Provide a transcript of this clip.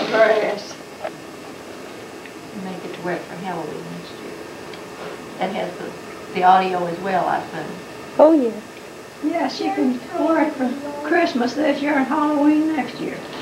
grass. Make it to wear it for Halloween next year. That has the audio as well, I assume. Oh, yes. Yes, you can wear it for Christmas this year and Halloween next year.